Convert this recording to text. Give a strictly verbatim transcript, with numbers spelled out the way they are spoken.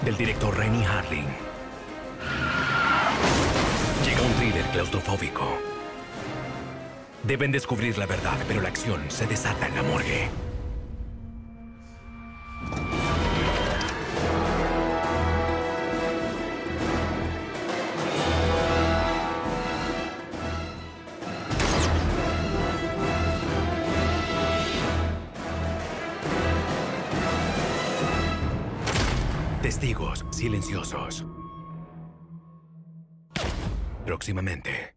del director Renny Harlin. Llega un thriller claustrofóbico. Deben descubrir la verdad, pero la acción se desata en la morgue. Testigos silenciosos. Próximamente.